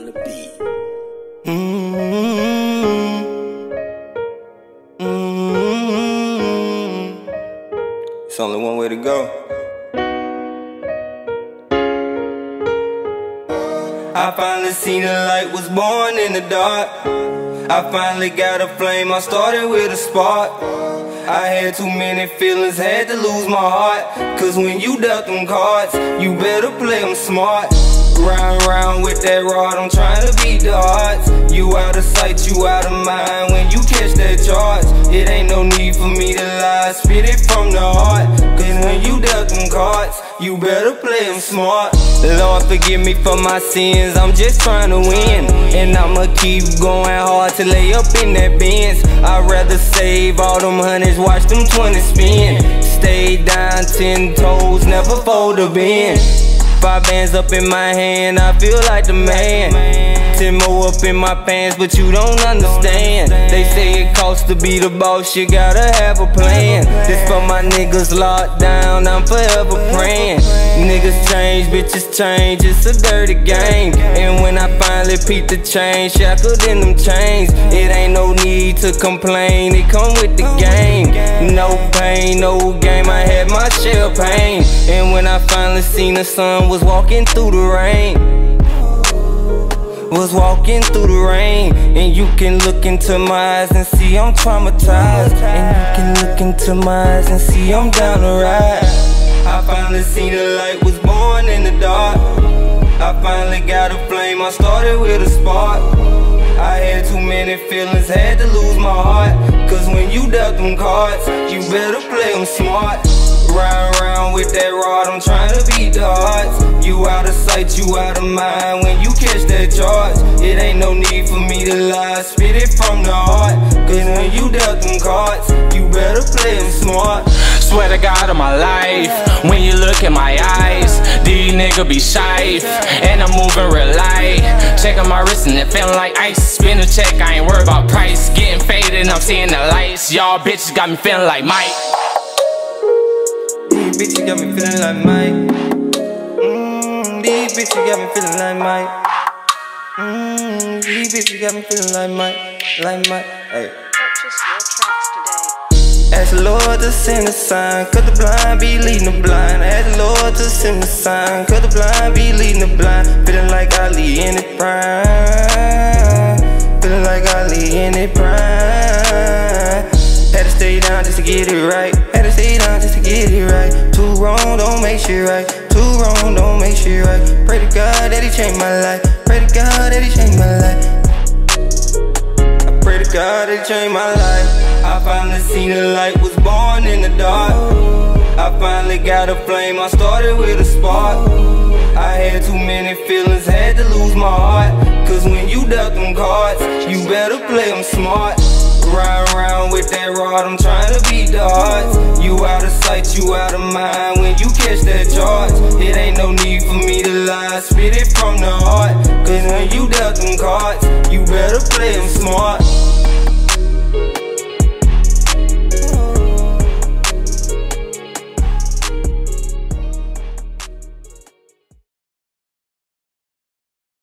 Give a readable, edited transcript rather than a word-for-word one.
the beat. It's only one way to go. I finally seen the light, was born in the dark. I finally got a flame, I started with a spark. I had too many feelings, had to lose my heart. Cause when you dealt them cards, you better play them smart. Round with that rod, I'm trying to beat the odds. You out of sight, you out of mind when you catch that charge. It ain't no need for me to lie, spit it from the heart. Cause when you dealt them cards, you better play them smart. Lord forgive me for my sins, I'm just trying to win. And I'ma keep going hard to lay up in that Benz. I'd rather save all them hundreds, watch them 20 spin. Stay down 10 toes, never fold a bend. 5 bands up in my hand, I feel like the man. 10 more up in my pants, but you don't understand. They say it costs to be the boss, you gotta have a plan. This for my niggas locked down, I'm forever praying. Niggas change, bitches change, it's a dirty game. And when I finally peep the change, shackled in them chains, it ain't no need to complain, it come with the game. No pain, no game, I had my share of pain. And when I finally seen the sun, was walking through the rain. Was walking through the rain. And you can look into my eyes and see I'm traumatized. And you can look into my eyes and see I'm down the ride. I finally seen the light, was born in the dark. I finally got a flame, I started with a spark. I had too many feelings, had to lose my heart. Cause when you dealt them cards, you better play them smart. Round with that rod, I'm trying to beat the odds. You out of sight, you out of mind when you catch that charge. It ain't no need for me to lie, spit it from the heart. Cause when you dealt them cards, you better play them smart. Swear to God on my life, when you look in my eyes, these niggas be shy, and I'm moving real light. Checking my wrist and it feeling like ice. Spin a check, I ain't worried about price. Getting faded and I'm seeing the lights. Y'all bitches got me feeling like Mike. These bitches got me feeling like Mike. These bitches got me feeling like Mike. These bitches got me feeling like Mike, Hey. Purchase your tracks today. Ask the Lord to send a sign, cause the blind be leading the blind. Ask the Lord to send a sign, cause the blind be leading the blind. Feeling like Ali in it prime. Feeling like Ali in it prime. Had to stay down just to get it right. Had to stay down just to get it right. Too wrong, don't make shit right. Too wrong, don't make shit right. Pray to God that he changed my life. Pray to God that he changed my life. I pray to God that he changed my life. I finally seen the light, was born in the dark. I finally got a flame, I started with a spark. I had too many feelings, had to lose my heart. Cause when you dealt them cards, you better play them smart. Round with that rod, I'm trying to beat the odds. You out of sight, you out of mind when you catch that charge. It ain't no need for me to lie, spit it from the heart. Cause when you dealt them cards, you better play them smart.